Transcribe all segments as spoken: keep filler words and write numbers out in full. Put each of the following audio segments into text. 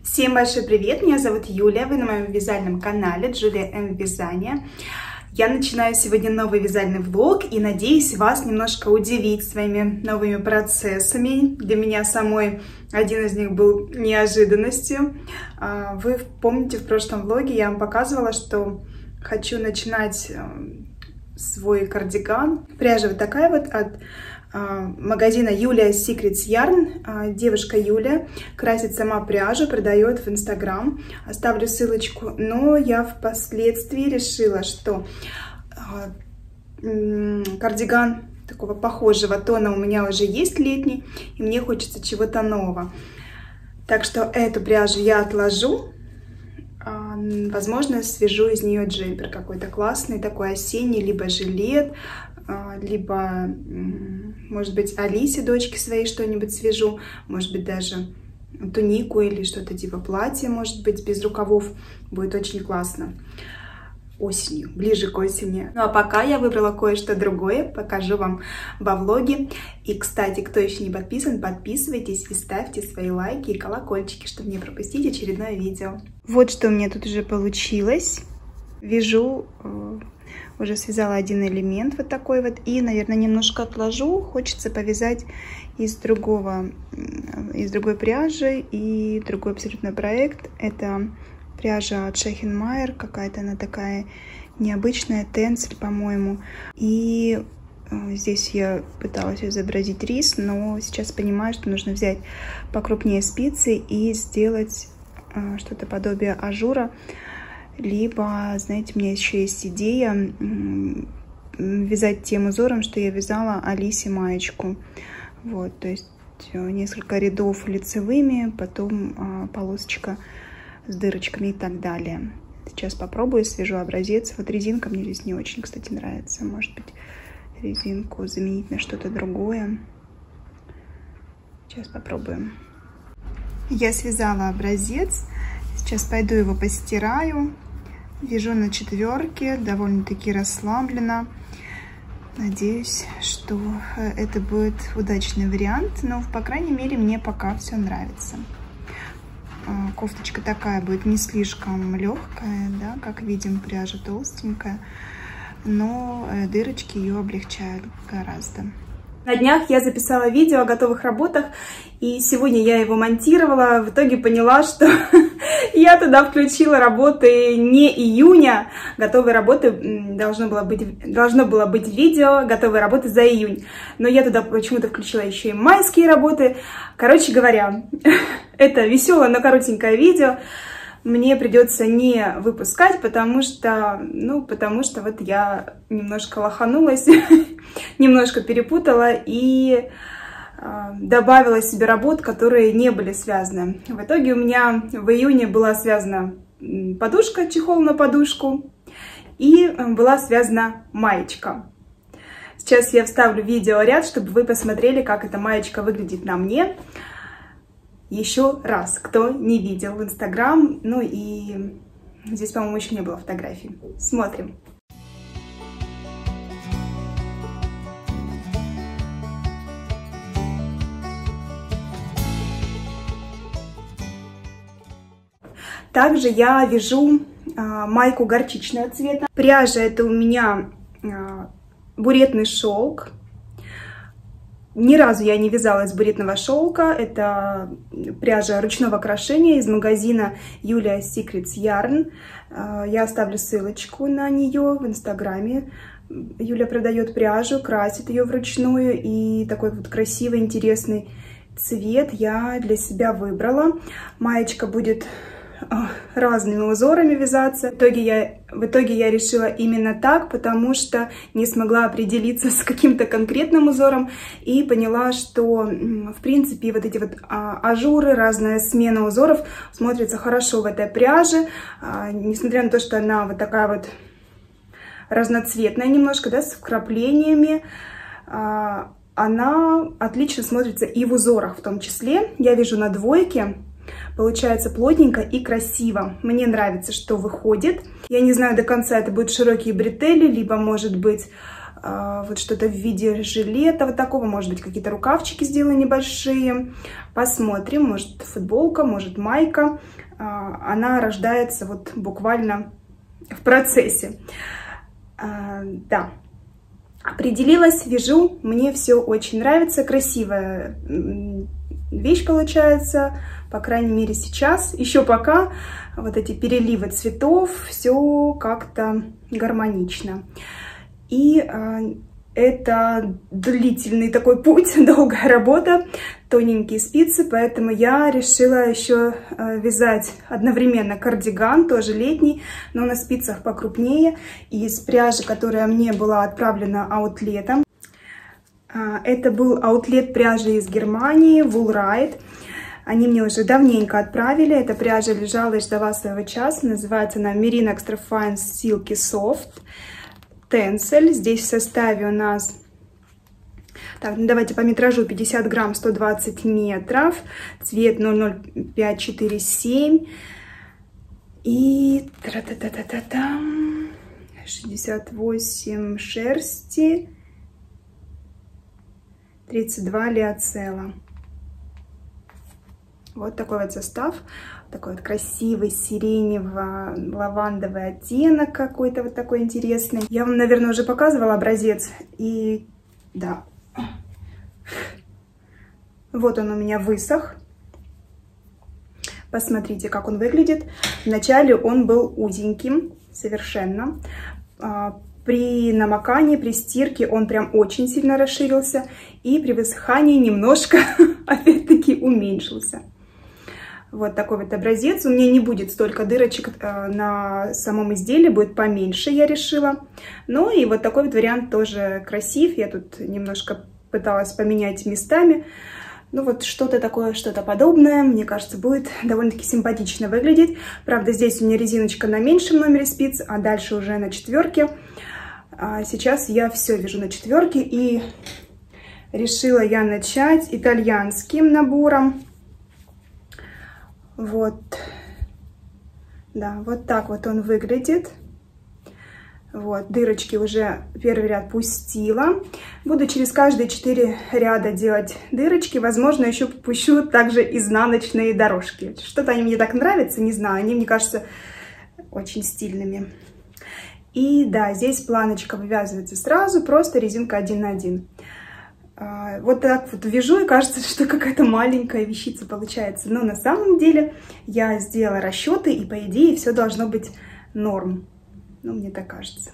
Всем большой привет, меня зовут Юлия, вы на моем вязальном канале Джулия М. Вязание. Я начинаю сегодня новый вязальный влог и надеюсь вас немножко удивить своими новыми процессами. Для меня самой один из них был неожиданностью. Вы помните, в прошлом влоге я вам показывала, что хочу начинать свой кардиган. Пряжа вот такая вот от магазина Julia's Secrets Yarn. Девушка Юля красит сама пряжу, продает в Инстаграм. Оставлю ссылочку. Но я впоследствии решила, что кардиган такого похожего тона у меня уже есть летний, и мне хочется чего-то нового. Так что эту пряжу я отложу. Возможно, свяжу из нее джемпер какой-то классный, такой осенний, либо жилет, либо, может быть, Алисе, дочке своей, что-нибудь свяжу, может быть, даже тунику или что-то типа платья, может быть, без рукавов. Будет очень классно. Осенью, ближе к осени. Ну а пока я выбрала кое-что другое, покажу вам во влоге. И, кстати, кто еще не подписан, подписывайтесь и ставьте свои лайки и колокольчики, чтобы не пропустить очередное видео. Вот что у меня тут уже получилось. Вяжу, уже связала один элемент вот такой вот, и, наверное, немножко отложу. Хочется повязать из другого, из другой пряжи, и другой абсолютно проект. Это пряжа от Шехин Майер, какая-то она такая необычная, тенсель, по-моему. И здесь я пыталась изобразить рис, но сейчас понимаю, что нужно взять покрупнее спицы и сделать что-то подобие ажура. Либо, знаете, у меня еще есть идея вязать тем узором, что я вязала Алисе маечку. Вот, то есть несколько рядов лицевыми, потом полосочка с дырочками и так далее. Сейчас попробую, свяжу образец. Вот резинка мне здесь не очень, кстати, нравится. Может быть, резинку заменить на что-то другое. Сейчас попробуем. Я связала образец. Сейчас пойду его постираю. Вяжу на четверке, довольно-таки расслабленно. Надеюсь, что это будет удачный вариант. Но, по крайней мере, мне пока все нравится. Кофточка такая будет не слишком легкая, да, как видим, пряжа толстенькая, но дырочки ее облегчают гораздо. На днях я записала видео о готовых работах, и сегодня я его монтировала. В итоге поняла, что я туда включила работы не июня. Готовые работы должно было быть, должно было быть видео, готовые работы за июнь. Но я туда почему-то включила еще и майские работы. Короче говоря, это веселое, но коротенькое видео мне придется не выпускать, потому что, ну, потому что вот я немножко лоханулась, немножко перепутала и э, добавила себе работ, которые не были связаны. В итоге у меня в июне была связана подушка, чехол на подушку, и была связана маечка. Сейчас я вставлю видеоряд, чтобы вы посмотрели, как эта маечка выглядит на мне. Еще раз, кто не видел в Инстаграм, ну и здесь, по-моему, еще не было фотографий. Смотрим. Также я вяжу а, майку горчичного цвета. Пряжа это у меня а, буретный шелк. Ни разу я не вязала из буретного шелка. Это пряжа ручного крошения из магазина Julia's Secrets Yarn. Я оставлю ссылочку на нее в Инстаграме. Юля продает пряжу, красит ее вручную. И такой вот красивый, интересный цвет я для себя выбрала. Маечка будет разными узорами вязаться. В итоге, я, в итоге я решила именно так, потому что не смогла определиться с каким-то конкретным узором и поняла, что в принципе вот эти вот ажуры, разная смена узоров смотрится хорошо в этой пряже, несмотря на то, что она вот такая вот разноцветная немножко, да, с вкраплениями. Она отлично смотрится и в узорах в том числе. Я вяжу на двойке. Получается плотненько и красиво. Мне нравится, что выходит. Я не знаю до конца, это будут широкие бретели, либо, может быть, вот что-то в виде жилета вот такого, может быть, какие-то рукавчики сделаю небольшие. Посмотрим, может, футболка, может, майка. Она рождается вот буквально в процессе. Да, определилась, вяжу, мне все очень нравится, красивая вещь получается, по крайней мере сейчас. Еще пока вот эти переливы цветов, все как-то гармонично. И э, это длительный такой путь, долгая работа, тоненькие спицы, поэтому я решила еще э, вязать одновременно кардиган, тоже летний, но на спицах покрупнее, из пряжи, которая мне была отправлена аутлетом. Э, это был аутлет пряжи из Германии, Woolrite. Они мне уже давненько отправили. Эта пряжа лежала и ждала своего часа. Называется она Merino Extra Fine Silky Soft Tencel. Здесь в составе у нас... Так, ну давайте по метражу: пятьдесят грамм, сто двадцать метров. Цвет ноль ноль пять четыре семь. И... Та-та-та-та-та-та. шестьдесят восемь шерсти. тридцать два лиоцелла. Вот такой вот состав, такой вот красивый сиренево-лавандовый оттенок какой-то вот такой интересный. Я вам, наверное, уже показывала образец, и да, вот он у меня высох. Посмотрите, как он выглядит. Вначале он был узеньким совершенно. При намокании, при стирке он прям очень сильно расширился, и при высыхании немножко, опять-таки, уменьшился. Вот такой вот образец. У меня не будет столько дырочек э, на самом изделии, будет поменьше, я решила. Ну и вот такой вот вариант тоже красив. Я тут немножко пыталась поменять местами. Ну вот что-то такое, что-то подобное, мне кажется, будет довольно-таки симпатично выглядеть. Правда, здесь у меня резиночка на меньшем номере спиц, а дальше уже на четверке. А сейчас я все вяжу на четверке, и решила я начать итальянским набором. Вот, да, вот так вот он выглядит. Вот, дырочки уже первый ряд пустила. Буду через каждые четыре ряда делать дырочки. Возможно, еще пущу также изнаночные дорожки. Что-то они мне так нравятся, не знаю, они, мне кажется, очень стильными. И да, здесь планочка вывязывается сразу, просто резинка один на один. Вот так вот вяжу, и кажется, что какая-то маленькая вещица получается. Но на самом деле я сделала расчеты, и по идее все должно быть норм. Ну, мне так кажется.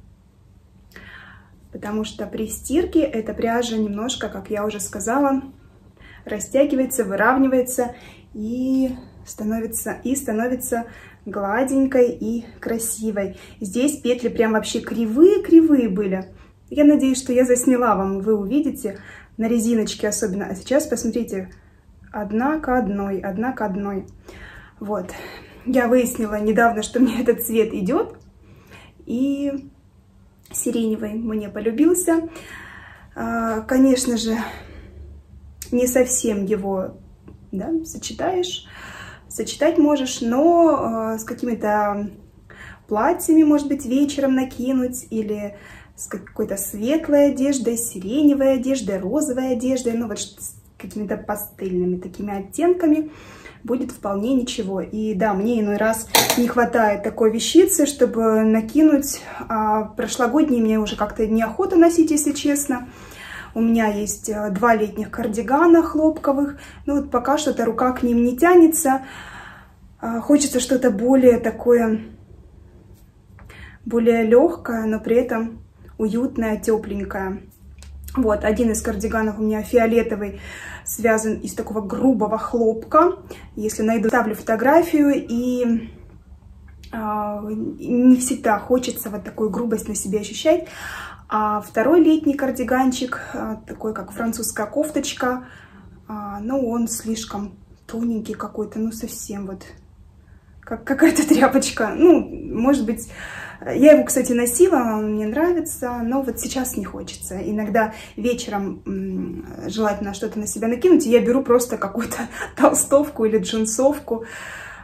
Потому что при стирке эта пряжа немножко, как я уже сказала, растягивается, выравнивается и становится, и становится гладенькой и красивой. Здесь петли прям вообще кривые-кривые были. Я надеюсь, что я засняла вам, вы увидите на резиночке особенно. А сейчас посмотрите, одна к одной, одна к одной. Вот. Я выяснила недавно, что мне этот цвет идет. И сиреневый мне полюбился. Конечно же, не совсем его, да, сочетаешь. Сочетать можешь, но с какими-то платьями, может быть, вечером накинуть, или с какой-то светлой одеждой, сиреневой одеждой, розовой одеждой, ну вот с какими-то пастельными такими оттенками будет вполне ничего. И да, мне иной раз не хватает такой вещицы, чтобы накинуть. А прошлогодние мне уже как-то неохота носить, если честно. У меня есть два летних кардигана хлопковых, но вот пока что-то рука к ним не тянется. Хочется что-то более такое, более легкое, но при этом уютная, тепленькая. Вот, один из кардиганов у меня фиолетовый, связан из такого грубого хлопка. Если найду, ставлю фотографию, и э, не всегда хочется вот такую грубость на себе ощущать. А второй летний кардиганчик, э, такой как французская кофточка, э, но он слишком тоненький какой-то, ну совсем вот как какая-то тряпочка. Ну, может быть, я его, кстати, носила, он мне нравится, но вот сейчас не хочется. Иногда вечером желательно что-то на себя накинуть, и я беру просто какую-то толстовку или джинсовку.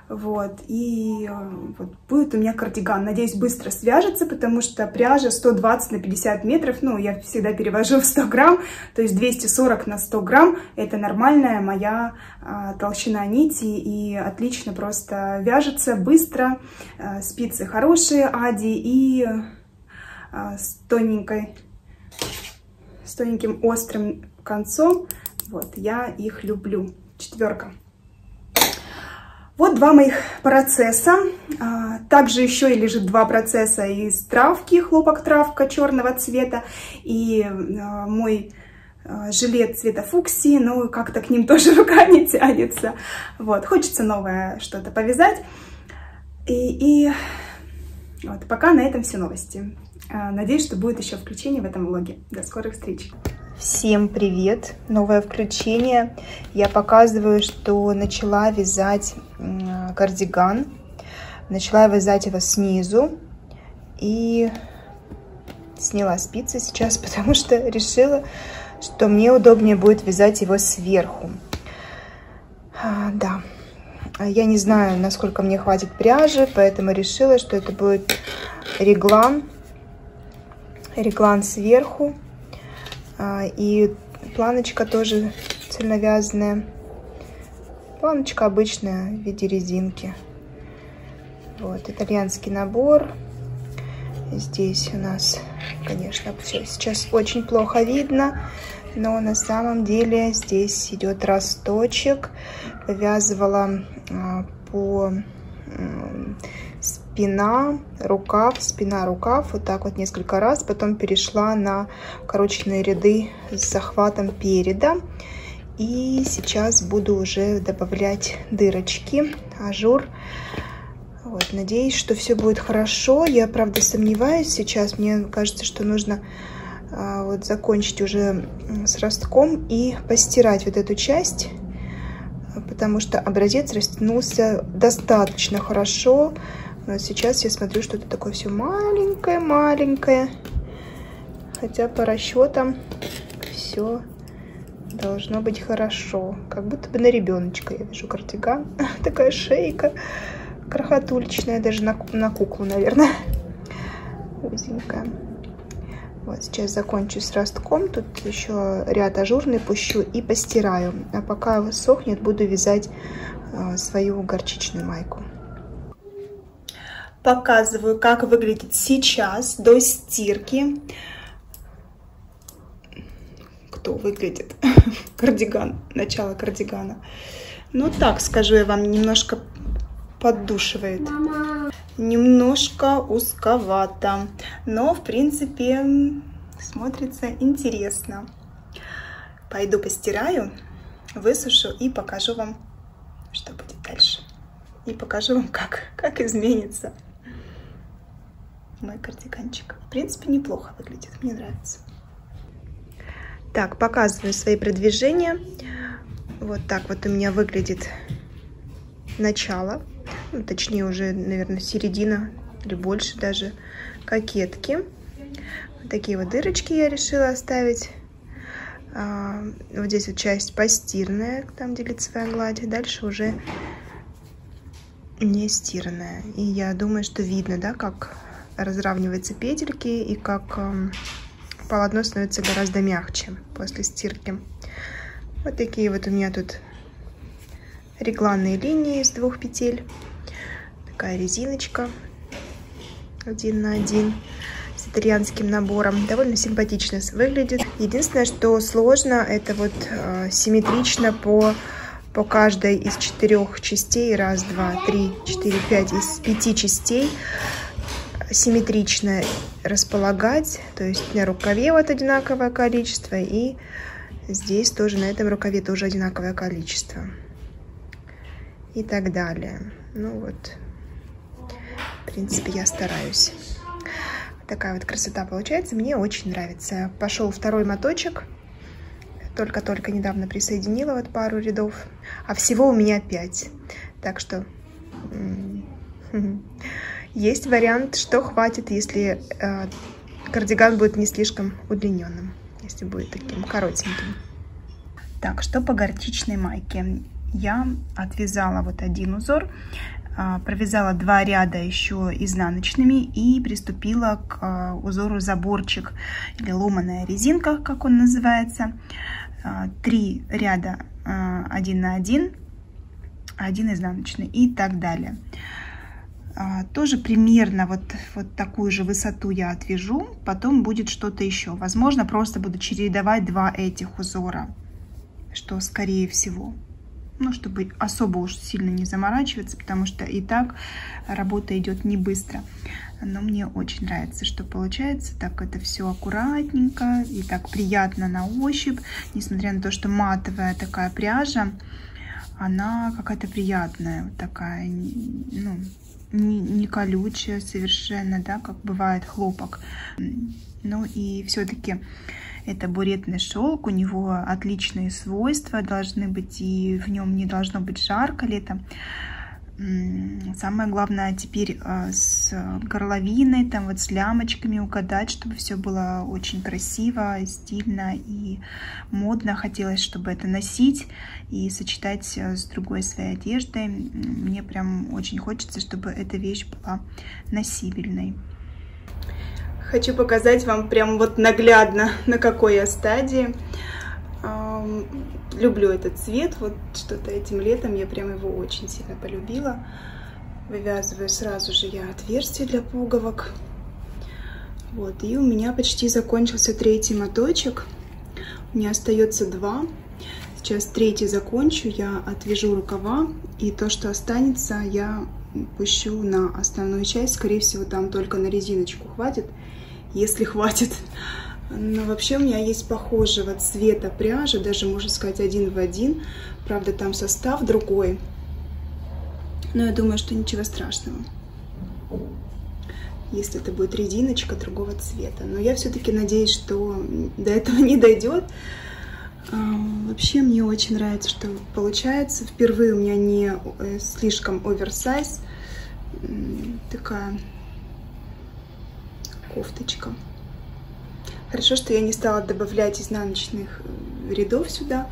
Вот, и вот будет у меня кардиган. Надеюсь, быстро свяжется, потому что пряжа сто двадцать на пятьдесят метров. Ну, я всегда перевожу в сто грамм, то есть двести сорок на сто грамм. Это нормальная моя а, толщина нити, и отлично просто вяжется быстро. А, спицы хорошие, Ади, и а, с тоненькой, с тоненьким острым концом. Вот, я их люблю. Четверка. Вот два моих процесса. Также еще и лежит два процесса из травки, хлопок-травка черного цвета, и мой жилет цвета фуксии, но как-то к ним тоже рука не тянется. Вот, хочется новое что-то повязать. И, и вот, пока на этом все новости. Надеюсь, что будет еще включение в этом влоге. До скорых встреч! Всем привет! Новое включение. Я показываю, что начала вязать кардиган. Начала вязать его снизу. И сняла спицы сейчас, потому что решила, что мне удобнее будет вязать его сверху. А, да. Я не знаю, насколько мне хватит пряжи, поэтому решила, что это будет реглан. Реглан сверху. И планочка тоже цельновязанная. Планочка обычная в виде резинки. Вот, итальянский набор. Здесь у нас, конечно, все сейчас очень плохо видно, но на самом деле здесь идет росточек. Вывязывала а, по а, спина, рукав, спина, рукав, вот так вот несколько раз. Потом перешла на укороченные ряды с захватом переда. И сейчас буду уже добавлять дырочки, ажур. Вот, надеюсь, что все будет хорошо. Я, правда, сомневаюсь сейчас. Мне кажется, что нужно а, вот закончить уже с ростком и постирать вот эту часть, потому что образец растянулся достаточно хорошо. Но сейчас я смотрю, что это такое все маленькое-маленькое. Хотя по расчетам все должно быть хорошо. Как будто бы на ребеночка я вяжу кардиган. Такая шейка крохотуличная, даже на, на куклу, наверное. Узенькая. Вот сейчас закончу с ростком. Тут еще ряд ажурный пущу и постираю. А пока высохнет, буду вязать э, свою горчичную майку. Показываю, как выглядит сейчас до стирки. Кто выглядит? Кардиган, начало кардигана. Ну так, скажу я вам, немножко поддушивает. Мама. Немножко узковато, но в принципе смотрится интересно. Пойду постираю, высушу и покажу вам, что будет дальше. И покажу вам, как, как изменится мой кардиганчик. В принципе, неплохо выглядит, мне нравится. Так, показываю свои продвижения. Вот так вот у меня выглядит начало. Ну, точнее, уже, наверное, середина или больше даже кокетки. Вот такие вот дырочки я решила оставить. А, вот здесь вот часть постиранная, там, где лицевая гладь. Дальше уже не стиранная. И я думаю, что видно, да, как разравниваются петельки и как э, полотно становится гораздо мягче после стирки. Вот такие вот у меня тут регланные линии из двух петель. Такая резиночка один на один с итальянским набором. Довольно симпатично выглядит. Единственное, что сложно, это вот э, симметрично по по каждой из четырех частей, раз, два, три, четыре, пять, из пяти частей симметрично располагать, то есть на рукаве вот одинаковое количество, и здесь тоже на этом рукаве тоже одинаковое количество, и так далее. Ну вот, в принципе, я стараюсь. Такая вот красота получается, мне очень нравится. Пошел второй моточек. Только-только недавно присоединила вот пару рядов, а всего у меня пять. Так что есть вариант, что хватит, если э, кардиган будет не слишком удлиненным, если будет таким коротеньким. Так, что по горчичной майке. я отвязала вот один узор, провязала два ряда еще изнаночными и приступила к узору заборчик или ломаная резинка, как он называется. Три ряда один на один, один изнаночный и так далее. Тоже примерно вот, вот такую же высоту я отвяжу, потом будет что-то еще. Возможно, просто буду чередовать два этих узора, что скорее всего. Ну, чтобы особо уж сильно не заморачиваться, потому что и так работа идет не быстро. Но мне очень нравится, что получается. Так это все аккуратненько и так приятно на ощупь. Несмотря на то, что матовая такая пряжа, она какая-то приятная, вот такая, ну, не, не колючая совершенно, да, как бывает хлопок. Ну и все-таки это буретный шелк, у него отличные свойства должны быть, и в нем не должно быть жарко летом. Самое главное теперь с горловиной, там вот с лямочками угадать, чтобы все было очень красиво, стильно и модно. Хотелось, чтобы это носить и сочетать с другой своей одеждой. Мне прям очень хочется, чтобы эта вещь была носибельной. Хочу показать вам прям вот наглядно, на какой я стадии. Люблю этот цвет, вот что-то этим летом я прям его очень сильно полюбила. Вывязываю сразу же я отверстие для пуговок. Вот, и у меня почти закончился третий моточек. У меня остается два. Сейчас третий закончу, я отвяжу рукава, и то, что останется, я пущу на основную часть. Скорее всего, там только на резиночку хватит, если хватит. Но вообще у меня есть похожего цвета пряжи, даже можно сказать один в один. Правда, там состав другой. Но я думаю, что ничего страшного, если это будет резиночка другого цвета. Но я все-таки надеюсь, что до этого не дойдет. Вообще мне очень нравится, что получается. Впервые у меня не слишком оверсайз. Такая кофточка. Хорошо, что я не стала добавлять изнаночных рядов сюда.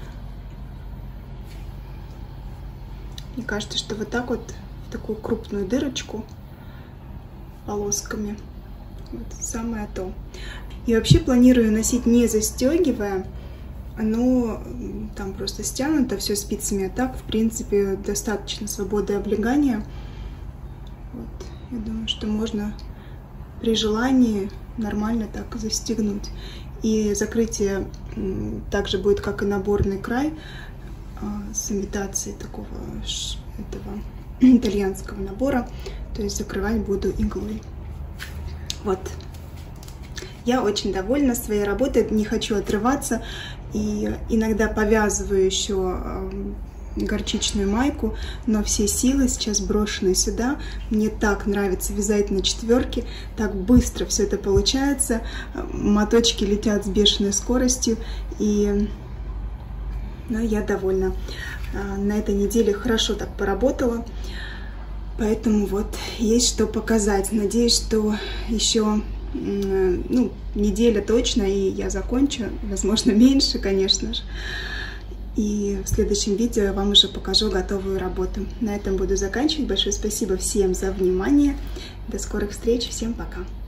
Мне кажется, что вот так вот, в такую крупную дырочку полосками, вот самое то. И вообще планирую носить не застегивая, но там просто стянуто все спицами, а так, в принципе, достаточно свободы облегания. Вот. Я думаю, что можно при желании нормально так застегнуть. И закрытие также будет, как и наборный край, с имитацией такого этого итальянского набора. То есть закрывать буду иглой. Вот. Я очень довольна своей работой, не хочу отрываться. И иногда повязываю еще горчичную майку, но все силы сейчас брошены сюда. Мне так нравится вязать на четверке, так быстро все это получается. Моточки летят с бешеной скоростью, и ну, я довольна. На этой неделе хорошо так поработала, поэтому вот есть что показать. Надеюсь, что еще ну, неделя точно, и я закончу, возможно, меньше, конечно же. И в следующем видео я вам уже покажу готовую работу. На этом буду заканчивать. Большое спасибо всем за внимание. До скорых встреч. Всем пока.